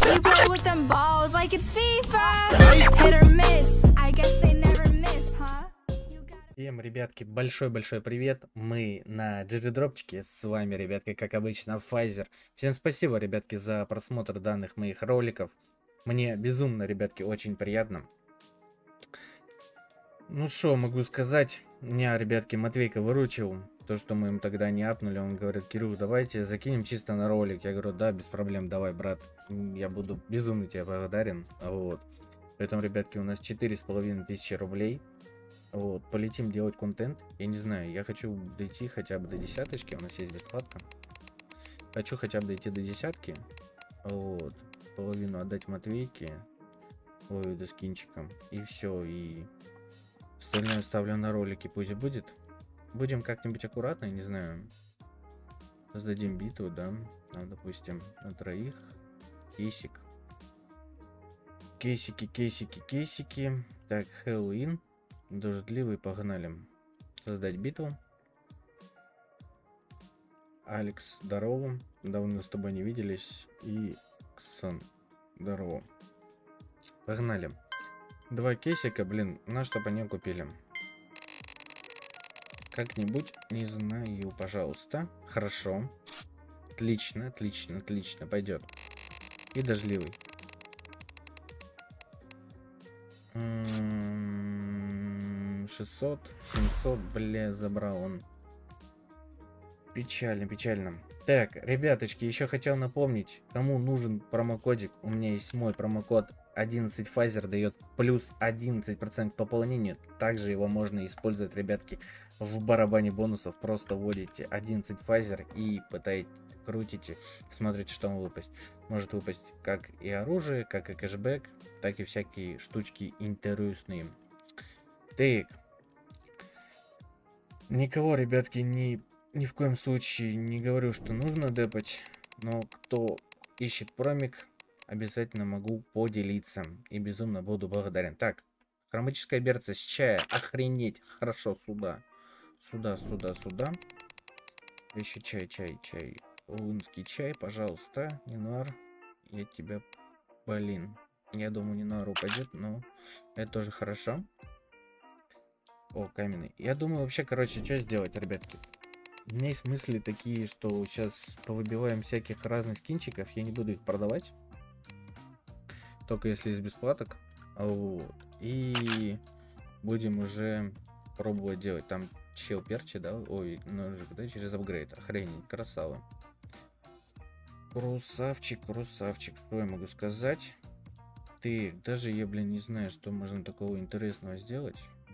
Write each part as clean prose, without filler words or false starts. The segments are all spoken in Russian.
You play with them balls like it's FIFA. Hit or miss. I guess they never miss, huh? Всем, ребятки, большой-большой привет. Мы на GG Дропчике. С вами, ребятки, как обычно, Pfizer. Всем спасибо, ребятки, за просмотр данных моих роликов. Мне безумно, ребятки, очень приятно. Ну что могу сказать? Меня, ребятки, Матвейка выручил. То, что мы ему тогда не апнули. Он говорит: Кирюх, давайте закинем чисто на ролик. Я говорю: да, без проблем, давай, брат. Я буду безумно тебе благодарен. Вот. Поэтому, ребятки, у нас 4500 рублей. Вот, полетим делать контент. Я не знаю, я хочу дойти хотя бы до десяточки. У нас есть бесплатно. Хочу хотя бы дойти до десятки. Вот. Половину отдать Матвейке. Ой, да, с кинчиком. И все. И остальное ставлю на ролики. Пусть будет. Будем как-нибудь аккуратно, не знаю. Создадим битву, да. Там, допустим, на троих. Кейсик. Кейсики, кейсики, кейсики. Так, Хэллоуин. Дождливый, погнали. Создать битву. Алекс, здорово. Давно с тобой не виделись. И Ксан, здорово. Погнали. Два кейсика, блин, на что по ним купили? Как-нибудь, не знаю, пожалуйста. Хорошо. Отлично, отлично, отлично, пойдет. И дождливый. 600, 700, бля, забрал он. Печально, печально. Так, ребяточки, еще хотел напомнить, кому нужен промокодик. У меня есть мой промокод 11 Pfizer, дает плюс 11% к пополнению. Также его можно использовать, ребятки, в барабане бонусов. Просто вводите 11 Pfizer и пытаетесь, крутите, смотрите, что вам выпасть. Может выпасть как и оружие, как и кэшбэк, так и всякие штучки интересные. Так. Никого, ребятки, ни в коем случае не говорю, что нужно депать. Но кто ищет промик, обязательно могу поделиться. И безумно буду благодарен. Так, хроматическая берца с чая. Охренеть. Хорошо, сюда. Сюда, сюда, сюда. Еще чай, чай, чай. Лунский чай, пожалуйста. Нинуар, я тебя... Блин. Я думаю, Нинуар упадет, но это тоже хорошо. О, каменный. Я думаю, вообще, короче, что сделать, ребятки? У меня есть мысли такие, что сейчас повыбиваем всяких разных скинчиков. Я не буду их продавать. Только если из бесплаток. Вот. И будем уже пробовать делать. Там чел перчи, да? Ой, ножик, да, через апгрейд. Охренеть, красава. Красавчик, красавчик. Что я могу сказать? Ты, даже я, блин, не знаю, что можно такого интересного сделать.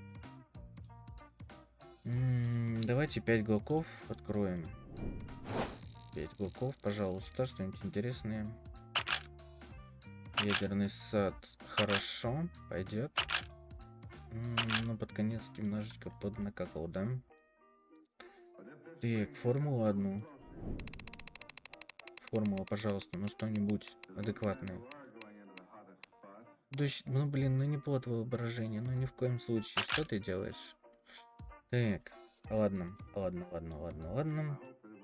Давайте 5 глоков откроем. 5 глоков, пожалуйста, что-нибудь интересное. Ядерный сад, хорошо, пойдет. Ну, под конец немножечко поднакакал, да? Так, формулу одну. Формула, пожалуйста, ну что-нибудь адекватное. Дождь, ну блин, ну не плод воображения, ну ни в коем случае. Что ты делаешь? Так, ладно, ладно, ладно, ладно, ладно.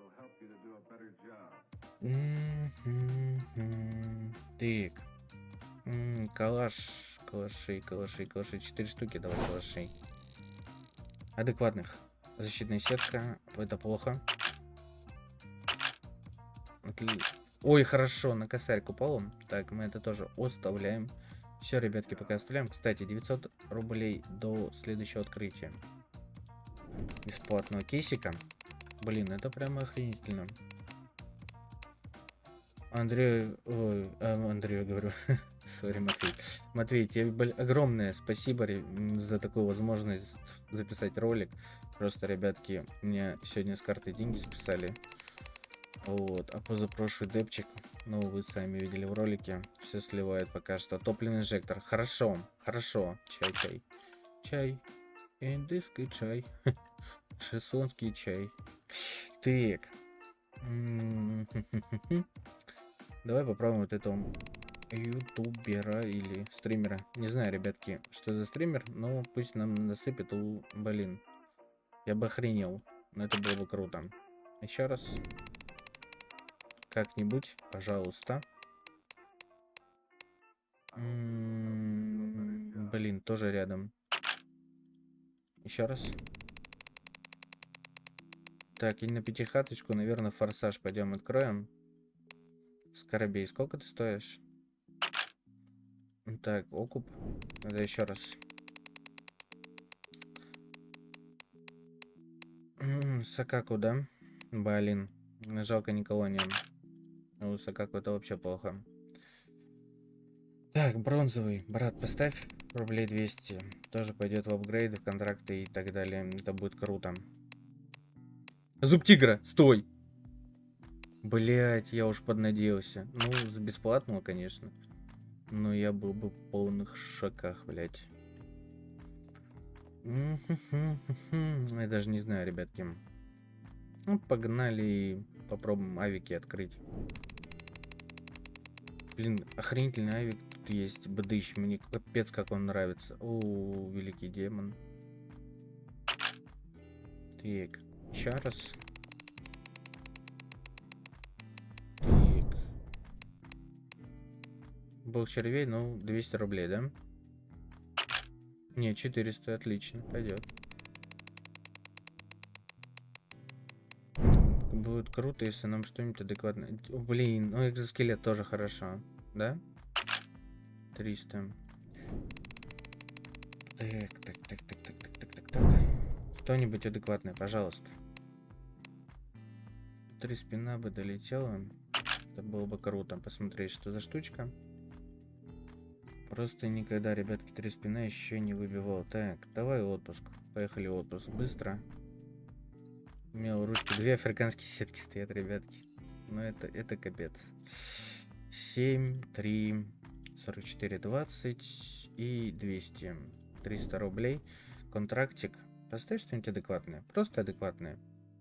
Так. Калаш, калашей, калашей, калашей. 4 штуки, давай калашей. Адекватных. Защитная сетка, это плохо. Ой, хорошо, на косарь купол. Так, мы это тоже оставляем. Все, ребятки, пока оставляем. Кстати, 900 рублей до следующего открытия бесплатного кейсика. Блин, это прямо охренительно. Андрею, ой, Андрею говорю, сори, Матвей. Матвей, тебе огромное спасибо за такую возможность записать ролик. Просто, ребятки, мне сегодня с карты деньги списали. Вот, а позапрошлый депчик, ну, вы сами видели в ролике, все сливает пока что. Топливный инжектор, хорошо, хорошо. Чай, чай, чай, индийский чай, шессонский чай. Так. Давай попробуем вот этого ютубера или стримера. Не знаю, ребятки, что за стример, но пусть нам насыпет. Блин, я бы охренел, но это было бы круто. Еще раз. Как-нибудь, пожалуйста. Блин, тоже рядом. Еще раз. Так, и на пятихаточку, наверное, форсаж пойдем откроем. Скоробей, сколько ты стоишь? Так, окуп. Надо еще раз. Сакаку, да? Блин, жалко не колониям. У Сакаку это вообще плохо. Так, бронзовый. Брат, поставь рублей 200. Тоже пойдет в апгрейды, в контракты и так далее. Это будет круто. Зуб тигра, стой! Блять, я уж поднадеялся. Ну, за бесплатного, конечно. Но я был бы в полных шоках, блять. Я даже не знаю, ребятки. Ну, погнали, попробуем авики открыть. Блин, охренительный авик тут есть. Бдыщ, мне капец как он нравится. О, великий демон. Так, еще раз. Так. Был червей, ну, 200 рублей, да? Не, 400, отлично, пойдет. Будет круто, если нам что-нибудь адекватное. О, блин, ну экзоскелет тоже хорошо, да? 300. Так. Что-нибудь адекватное, пожалуйста. 3 спина бы долетела. Это было бы круто. Посмотреть, что за штучка. Просто никогда, ребятки, 3 спина еще не выбивал. Так, давай отпуск. Поехали в отпуск. Быстро. У меня у ручки 2 африканские сетки стоят, ребятки. Но это капец. 7, 3, 44, 20 и 200. 300 рублей. Контрактик. Поставь что-нибудь адекватное. Просто адекватное.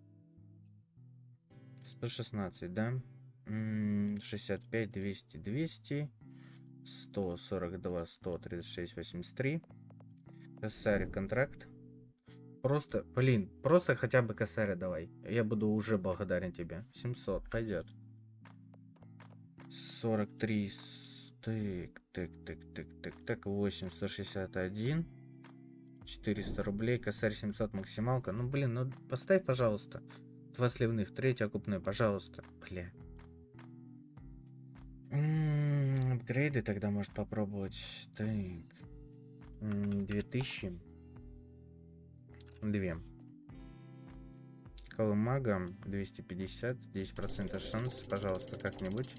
116, да? 65, 200, 200. 142, 136, 83. Косарь, контракт. Просто, блин, просто хотя бы косаря давай. Я буду уже благодарен тебе. 700, пойдет. 43, так, 8, 161. 400 рублей, косарь 700, максималка. Ну, блин, ну поставь, пожалуйста. 2 сливных, 3 окупные, пожалуйста. Бля. Апгрейды тогда может попробовать. Так. 2000. 2. Колымага 250. 10% шанс. Пожалуйста, как-нибудь.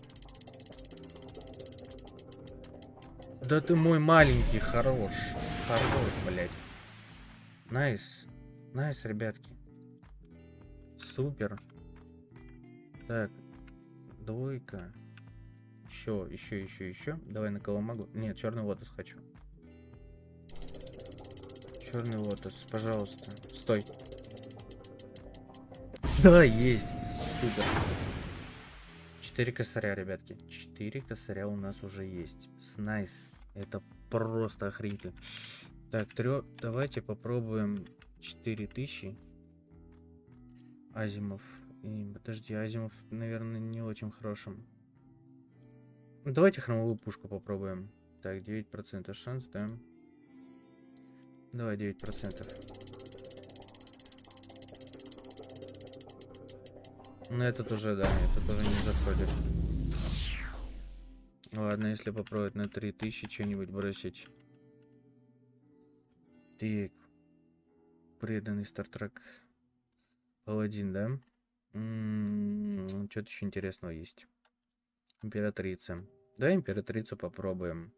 Да ты мой маленький, хорош. Хорош, блядь. Найс. Найс, ребятки. Супер. Так. Двойка. Еще. Давай на колымагу. Нет, черный лотос хочу. Черный лотос, пожалуйста. Стой. Да, есть. Супер. 4 косаря, ребятки. 4 косаря у нас уже есть. Снайс. Это просто охренительно. Так, давайте попробуем 4000. Азимов. Подожди, Азимов, наверное, не очень хорошим. Давайте хромовую пушку попробуем. Так, 9% шанс, да? Давай 9%. Ну этот уже, да, это тоже не заходит. Ладно, если попробовать на 3000 что-нибудь бросить. Так. Преданный Стартрек. Паладин, да? Что-то еще интересного есть. Императрица. Давай императрицу попробуем.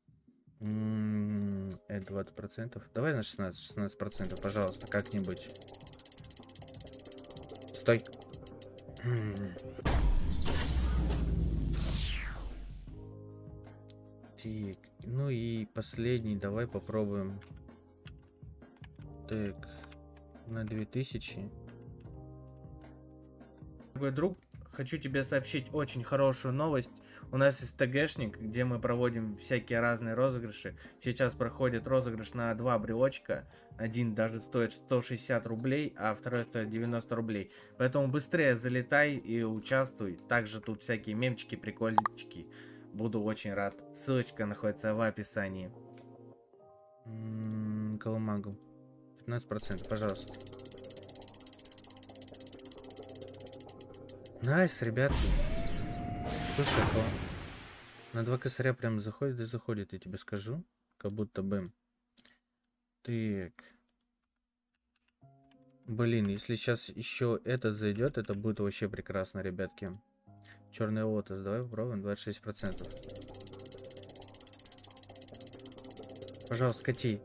20%. Давай на 16%, пожалуйста, как-нибудь. Стой. Так, ну и последний, давай попробуем. Так, на 2000. Дорогой друг, хочу тебе сообщить очень хорошую новость. У нас есть ТГшник, где мы проводим всякие разные розыгрыши. Сейчас проходит розыгрыш на 2 брелочка. Один даже стоит 160 рублей, а второй стоит 90 рублей. Поэтому быстрее залетай и участвуй. Также тут всякие мемчики, прикольчики. буду очень рад. Ссылочка находится в описании. Колымагу. 15%, пожалуйста. Найс, ребятки. Слушай, на 2 косаря прям заходит и заходит, я тебе скажу. Как будто бы. Так. Блин, если сейчас еще этот зайдет, это будет вообще прекрасно, ребятки. Черный лотос, давай попробуем, 26%. Пожалуйста, кати.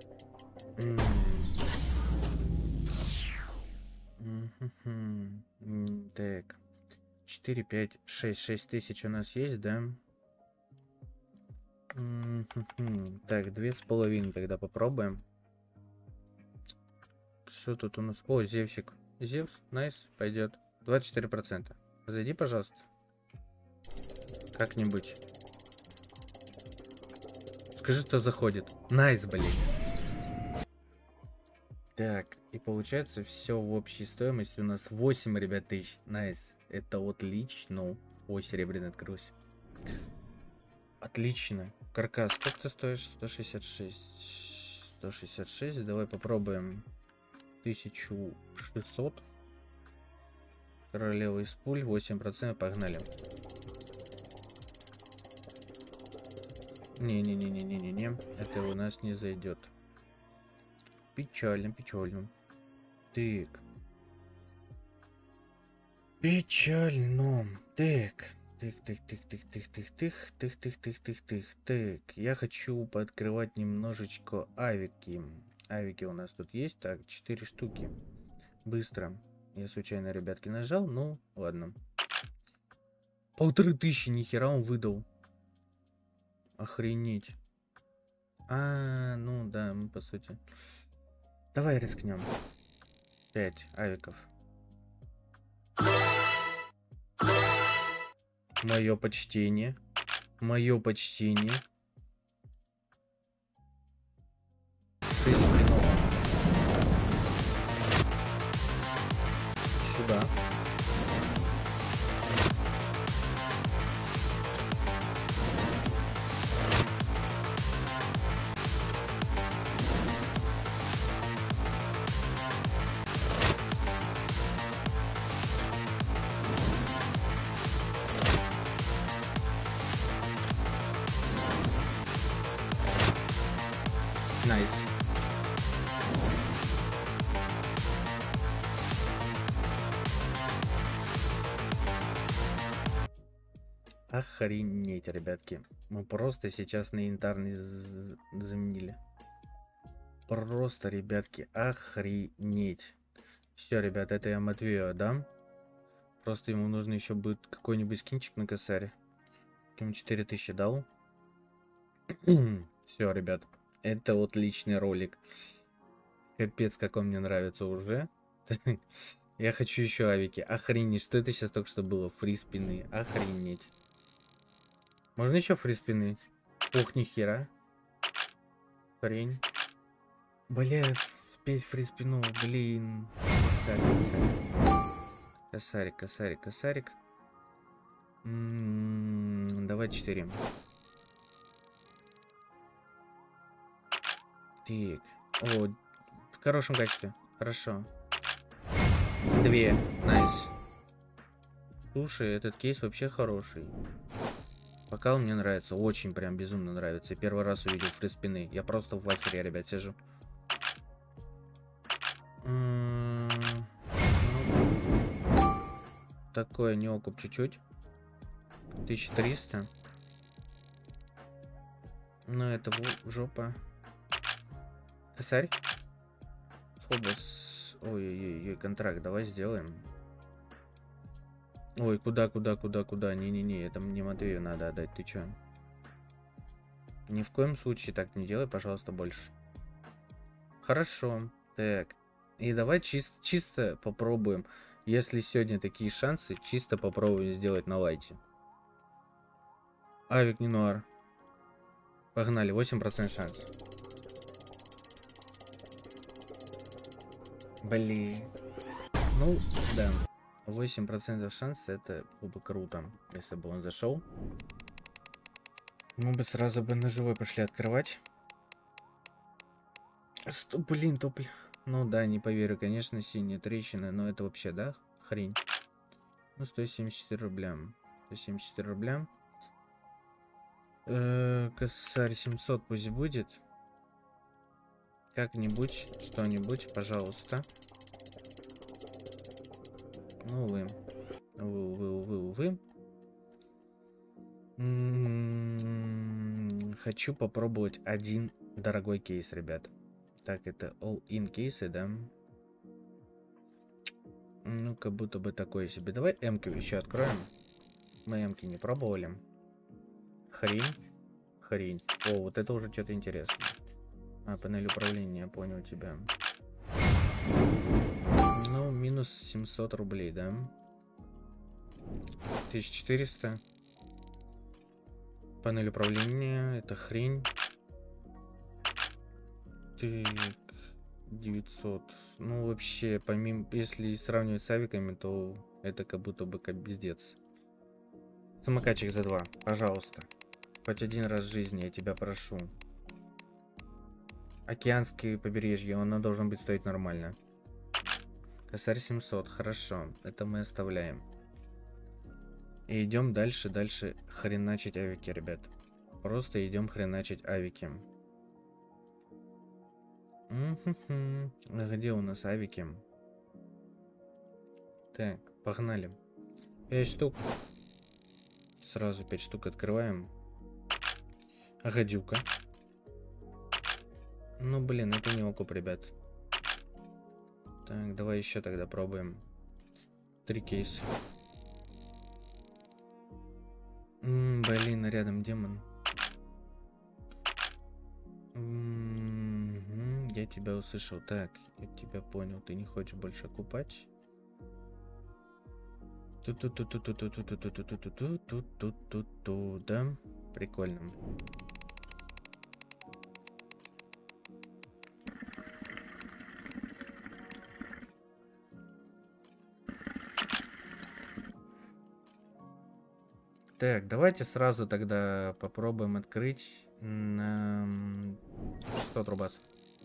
Так. 4, 5, 6 тысяч у нас есть, да? Так, 2,5 тогда попробуем. Что тут у нас? О, Зевсик. Зевс, найс, пойдет. 24%. Зайди, пожалуйста. Как-нибудь. Скажи, что заходит. Найс, блин. Так, и получается все в общей стоимости у нас 8, ребят, тысяч. Найс. Это отлично. Ой, серебряный открылся. Отлично. Каркас, сколько ты стоишь? 166. 166. Давай попробуем 1600. Королева из пуль. 8%. Погнали. Не-не-не-не-не-не. Это у нас не зайдет. Печально, печально. Так. Печально. Так. Так. Я хочу пооткрывать немножечко авики. Авики у нас тут есть. Так, 4 штуки. Быстро. Я случайно, ребятки, нажал. Ну, ладно. 1500, нихера он выдал. Охренеть. Ну да, мы по сути. Давай рискнем. 5 авиков. Мое почтение. Мое почтение. 6 спинов. Сюда. Найс. Охренеть, ребятки. Мы просто сейчас на янтарный заменили. Просто, ребятки, охренеть. Все, ребят, это я Матвею отдам. Просто ему нужно еще будет какой-нибудь скинчик на косаре. Ему 4000 дал. Все, ребят. Это отличный ролик. Капец, как он мне нравится уже. Я хочу еще авики. Охренеть, что это сейчас только что было? Фриспины. Охренеть. Можно еще фриспины? Ох, нихера. Хрень. Бля, 5 фриспинов, блин. Косарик. Давай 4. Так. О, в хорошем качестве. Хорошо. 2. Найс. Слушай, этот кейс вообще хороший. Пока он мне нравится. Очень прям безумно нравится. Я первый раз увидел фриспины. Я просто в ахере, ребят, сижу. Такое неокуп чуть-чуть. 1300. Ну, это жопа. Косарь. Фобос. Ой-ой-ой, контракт. Давай сделаем. Ой, куда? Не-не-не, это мне Матвею надо отдать. Ты чё? Ни в коем случае так не делай, пожалуйста, больше. Хорошо. Так. И давай чисто попробуем. Если сегодня такие шансы, чисто попробуем сделать на лайте. Авик Нинуар. Погнали, 8% шанс. Блин. Ну, да. 8% шанса, это было бы круто, если бы он зашел. Мы бы сразу бы на живой пошли открывать. Блин, топли. Ну да, не поверю, конечно, синяя трещина, но это вообще, да, хрень. Ну, 174 рубля. 174 рубля. Косарь 700 пусть будет. Как-нибудь, что-нибудь, пожалуйста. Ну, увы. Увы. Хочу попробовать один дорогой кейс, ребят. Так, это all-in кейсы, да? Ну, как будто бы такое себе. Давай М-ку еще откроем. Мы М-ки не пробовали. Хрень. О, вот это уже что-то интересное. А, панель управления, я понял тебя. Ну, минус 700 рублей, да? 1400. Панель управления, это хрень. Так, 900. Ну, вообще, помимо, если сравнивать с авиками, то это как будто бы как пиздец. Самокатчик за 2, пожалуйста. Хоть один раз в жизни, я тебя прошу. Океанские побережья, он должен быть стоить нормально. Косарь 700, хорошо. Это мы оставляем. И идем дальше хреначить авики, ребят. Просто идем хреначить авики. Где у нас авики? Так, погнали. 5 штук. Сразу 5 штук открываем. Гадюка. Ну, блин, это не окуп, ребят. Так, давай еще тогда пробуем. 3 кейса. Блин, рядом демон. Я тебя услышал. Так, я тебя понял. Ты не хочешь больше купать? Да? Прикольно. Так, давайте сразу тогда попробуем открыть на 600 рубас.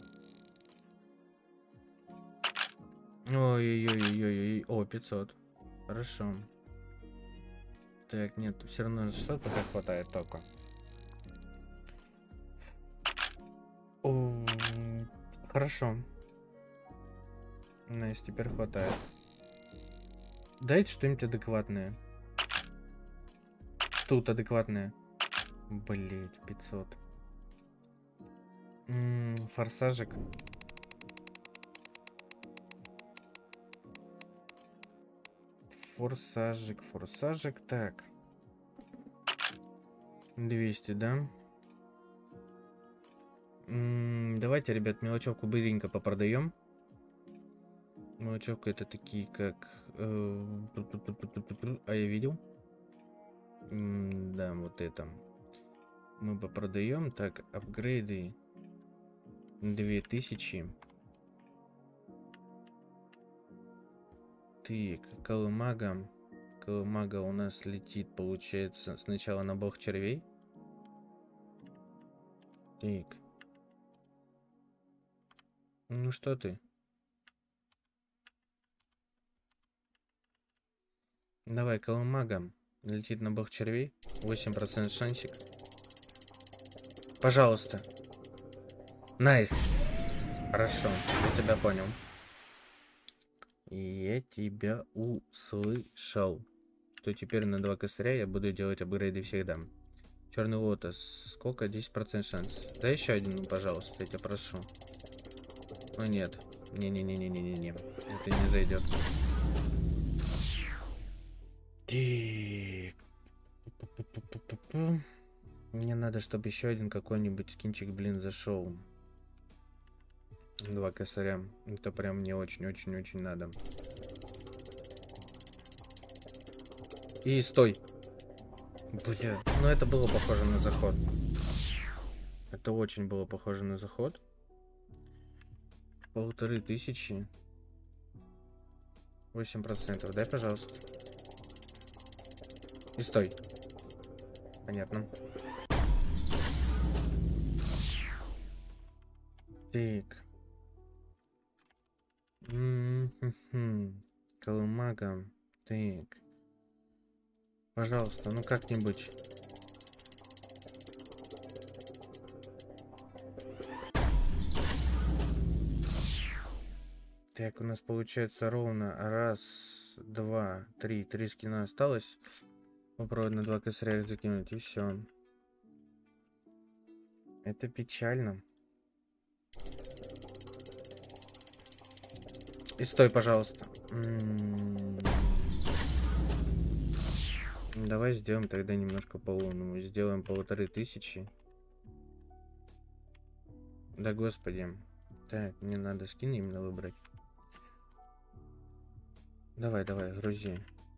Ой-ой-ой-ой-ой. О, 500. Хорошо. Так, нет, все равно 600 пока хватает только. О, хорошо. Найс, теперь хватает. Дайте что-нибудь адекватное. Тут адекватное. Блять, 500. Форсажик. Форсажик. Так. 200, да? Давайте, ребят, мелочевку быстренько попродаем. Мелочевка это такие, как... А я видел? Да, вот это. Мы попродаем. Так, апгрейды. 2000. Так, колымага. Колымага у нас летит, получается, сначала на бог червей. Так. Ну что ты? Давай, колымага. Летит на бог червей. 8% шансик. Пожалуйста. Найс. Хорошо, я тебя понял. Я тебя услышал. То теперь на 2 косаря я буду делать апгрейды всегда. Черный лотос. Сколько? 10% шанс. Да еще один, пожалуйста, я тебя прошу. Ну нет. Не-не-не-не-не-не. Это не зайдет. Мне надо, чтобы еще один какой-нибудь скинчик, блин, зашел. 2 косаря. Это прям мне очень-очень-очень надо. И стой. Бля, ну это было похоже на заход. Это очень было похоже на заход. 1500. 8%. Дай, пожалуйста. И стой. Понятно. Так. Колымага. Так. Пожалуйста, ну как-нибудь. Так, у нас получается ровно раз, два, три. 3 скина осталось. Попробовать на 2 косаря их закинуть, и все. Это печально. И стой, пожалуйста. Давай сделаем тогда немножко по лунному. Сделаем 1500. Да господи. Так, мне надо скин именно выбрать. Давай, грузи.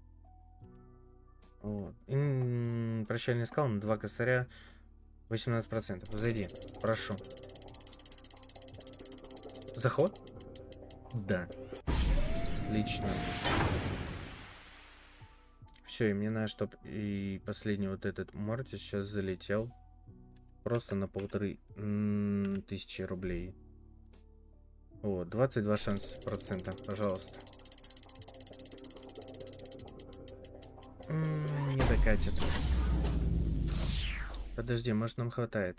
Вот. Прощальный скал на 2 косаря. 18%. Зайди, прошу. Заход? Да. Отлично. Все, и мне надо, чтобы и последний вот этот Морти сейчас залетел. Просто на 1500 рублей. О, 22 процента, пожалуйста. Не докатит. Подожди, может нам хватает.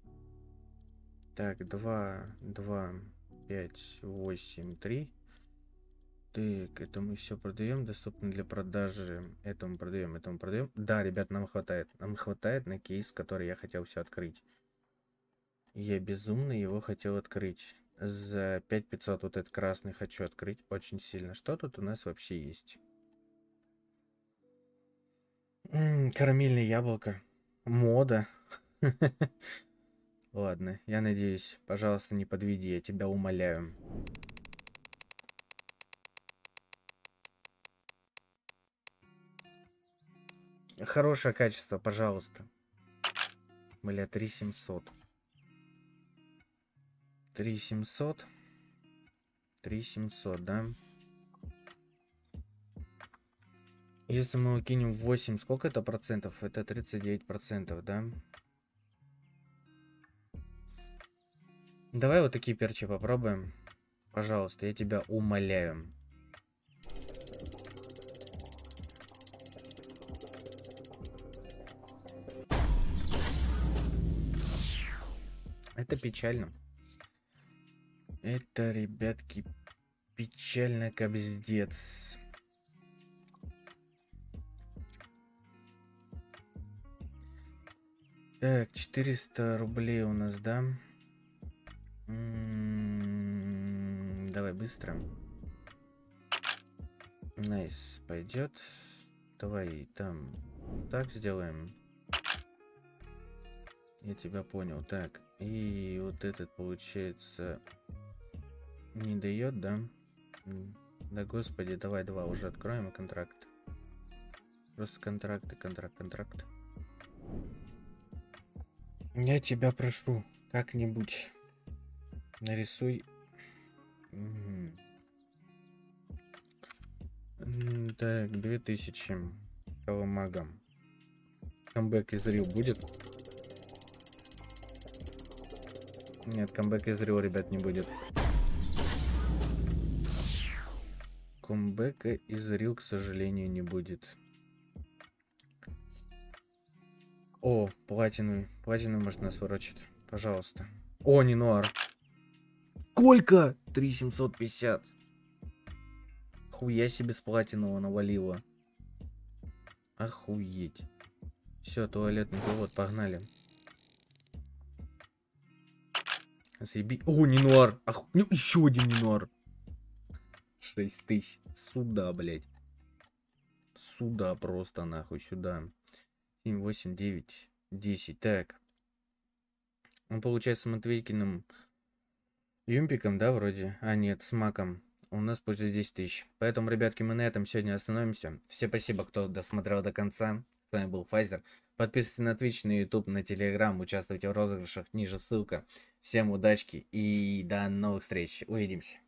Так, 2, 2, 5, 8, 3. Так, это мы все продаем. Доступно для продажи. Этому продаем, этому продаем. Да, ребят, нам хватает. Нам хватает на кейс, который я хотел все открыть. Я безумно его хотел открыть. За 5500 вот этот красный хочу открыть очень сильно. Что тут у нас вообще есть? Карамельное яблоко. Мода. Ладно, я надеюсь. Пожалуйста, не подведи, я тебя умоляю. Хорошее качество, пожалуйста. Бля, 3700. 3700. 3700, да? Если мы укинем 8, сколько это процентов? Это 39%, да? Давай вот такие перчи попробуем. Пожалуйста, я тебя умоляю. Это печально. Это, ребятки, печально капздец. Так, 400 рублей у нас, да? Давай быстро. Найс, пойдет. Давай там так сделаем. Я тебя понял. Так, и вот этот, получается, не дает, да? Да господи, давай 2 уже откроем и контракт. Просто контракты, контракт. Я тебя прошу, как-нибудь нарисуй. Так, 2000 колымага. Камбэк из Рил будет? Нет, камбэк из Рил, ребят, не будет. Камбэка из Рил, к сожалению, не будет. О, платину. Платину может нас выручить. Пожалуйста. О, не нуар. Сколько? 3750. Хуя себе с платинового навалило. Охуеть. Все, туалетный повод, погнали. Заеби... О, не нуар. Ну, еще один не нуар. 6000. Сюда, блядь. Сюда просто, нахуй, сюда. 7, 8, 9, 10. Так. Он получается с Матвейкиным юмпиком, да, вроде? А, нет, с маком. У нас почти 10 тысяч. Поэтому, ребятки, мы на этом сегодня остановимся. Всем спасибо, кто досмотрел до конца. С вами был Файзер. Подписывайтесь на Twitch, на YouTube, на Telegram. Участвуйте в розыгрышах. Ниже ссылка. Всем удачки и до новых встреч. Увидимся.